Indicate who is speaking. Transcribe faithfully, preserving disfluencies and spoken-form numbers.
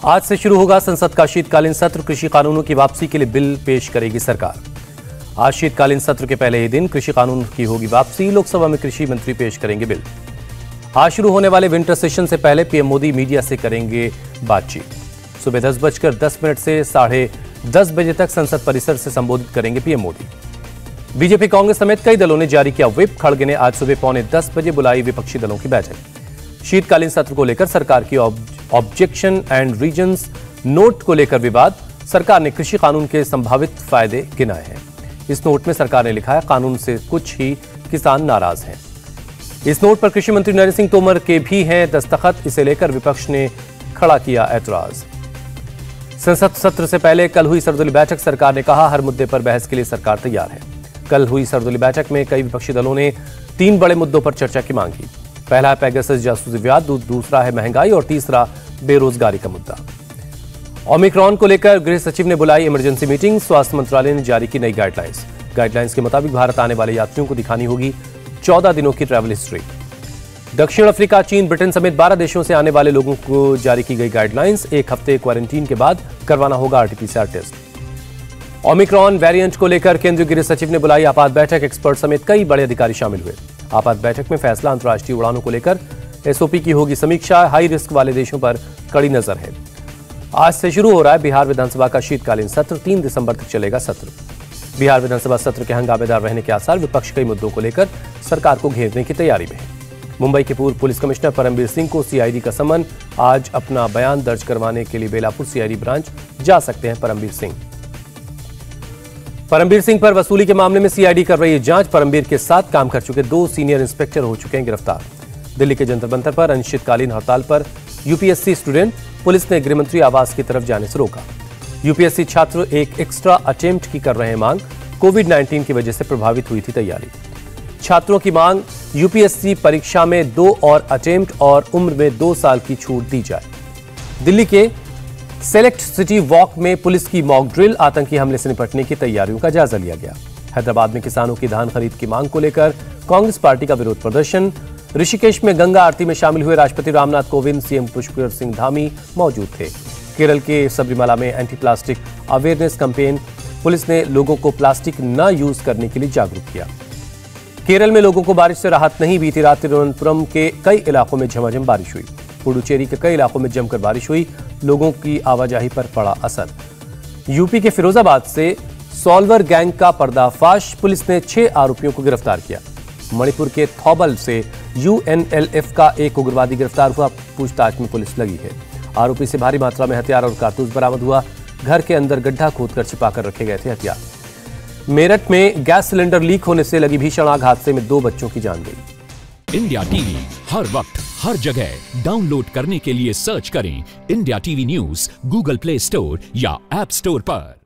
Speaker 1: आज से शुरू होगा संसद का शीतकालीन सत्र। कृषि कानूनों की वापसी के लिए बिल पेश करेगी सरकार। आज शीतकालीन सत्र के पहले ही दिन कृषि कानून की होगी वापसी। लोकसभा में कृषि मंत्री पेश करेंगे बिल। आज शुरू होने वाले विंटर सेशन से पहले पीएम मोदी मीडिया से करेंगे बातचीत। सुबह दस बजकर दस मिनट से साढ़े दस बजे तक संसद परिसर से संबोधित करेंगे पीएम मोदी। बीजेपी, कांग्रेस समेत कई दलों ने जारी किया व्हिप। खड़गे ने आज सुबह पौने दस बजे बुलाई विपक्षी दलों की बैठक। शीतकालीन सत्र को लेकर सरकार की ऑब्जेक्शन एंड रीजंस नोट को लेकर विवाद। सरकार ने कृषि कानून के संभावित फायदे गिनाए हैं। इस नोट में सरकार ने लिखा है, कानून से कुछ ही किसान नाराज हैं। इस नोट पर कृषि मंत्री नरेंद्र सिंह तोमर के भी हैं दस्तखत। इसे लेकर विपक्ष ने खड़ा किया ऐतराज। संसद सत्र से पहले कल हुई सर्वदलीय बैठक। सरकार ने कहा, हर मुद्दे पर बहस के लिए सरकार तैयार है। कल हुई सर्वदलीय बैठक में कई विपक्षी दलों ने तीन बड़े मुद्दों पर चर्चा की मांग की। पहला है पेगासस जासूसी विवाद, दूसरा है महंगाई और तीसरा बेरोजगारी का मुद्दा। ओमिक्रॉन को लेकर गृह सचिव ने बुलाई इमरजेंसी मीटिंग। स्वास्थ्य मंत्रालय ने जारी की नई गाइडलाइंस। गाइडलाइंस के मुताबिक भारत आने वाले यात्रियों को दिखानी होगी चौदह दिनों की ट्रैवल हिस्ट्री। दक्षिण अफ्रीका, चीन, ब्रिटेन समेत बारह देशों से आने वाले लोगों को जारी की गई गाइडलाइंस। एक हफ्ते क्वारंटीन के बाद करवाना होगा आरटीपीसीआर टेस्ट। ओमिक्रॉन वेरिएंट को लेकर केंद्रीय गृह सचिव ने बुलाई आपात बैठक। एक्सपर्ट समेत कई बड़े अधिकारी शामिल हुए। आपात बैठक में फैसला, अंतर्राष्ट्रीय उड़ानों को लेकर एसओपी की होगी समीक्षा। हाई रिस्क वाले देशों पर कड़ी नजर है। आज से शुरू हो रहा है बिहार विधानसभा का शीतकालीन सत्र। तीन दिसंबर तक चलेगा सत्र। बिहार विधानसभा सत्र के हंगामेदार रहने के आसार। विपक्ष कई मुद्दों को लेकर सरकार को घेरने की तैयारी में है। मुंबई के पूर्व पुलिस कमिश्नर परमबीर सिंह को सीआईडी का समन। आज अपना बयान दर्ज करवाने के लिए बेलापुर सीआईडी ब्रांच जा सकते हैं परमबीर सिंह। परमबीर सिंह पर वसूली के मामले में सीआईडी कर रही है जांच। परमबीर के साथ काम कर चुके दो सीनियर इंस्पेक्टर हो चुके हैं गिरफ्तार। दिल्ली के जंतर मंतर पर अनिश्चितकालीन हड़ताल पर यूपीएससी स्टूडेंट। पुलिस ने गृहमंत्री आवास की तरफ जाने से रोका। यूपीएससी छात्र एक एक्स्ट्रा अटेम्प्ट की कर रहे हैं मांग। कोविड नाइन्टीन की वजह से प्रभावित हुई थी तैयारी। छात्रों की मांग, यूपीएससी परीक्षा में दो और अटेम्प्ट और उम्र में दो साल की छूट दी जाए। दिल्ली के सेलेक्ट सिटी वॉक में पुलिस की मॉक ड्रिल। आतंकी हमले से निपटने की तैयारियों का जायजा लिया गया। हैदराबाद में किसानों की धान खरीद की मांग को लेकर कांग्रेस पार्टी का विरोध प्रदर्शन। ऋषिकेश में गंगा आरती में शामिल हुए राष्ट्रपति रामनाथ कोविंद, सीएम पुष्कर सिंह धामी मौजूद थे। केरल के सबरीमाला में anti plastic awareness campaign. Police ने लोगों को प्लास्टिक न यूज करने के लिए जागरूक किया। केरल में लोगों को बारिश से राहत नहीं। बीती रात तिरुवनंतपुरम के कई इलाकों में झमाझम बारिश हुई। पुडुचेरी के कई इलाकों में जमकर बारिश हुई। लोगों की आवाजाही पर पड़ा असर। यूपी के फिरोजाबाद से सॉल्वर गैंग का पर्दाफाश। पुलिस ने छह आरोपियों को गिरफ्तार किया। मणिपुर के थौबल से यूएनएलएफ का एक उग्रवादी गिरफ्तार हुआ। पूछताछ में पुलिस लगी है। आरोपी से भारी मात्रा में हथियार और कारतूस बरामद हुआ। घर के अंदर गड्ढा खोदकर छिपाकर रखे गए थे हथियार। मेरठ में गैस सिलेंडर लीक होने से लगी भीषण आग। हादसे में दो बच्चों की जान गई।
Speaker 2: इंडिया टीवी हर वक्त हर जगह डाउनलोड करने के लिए सर्च करें India TV news Google Play Store या ऐप स्टोर पर।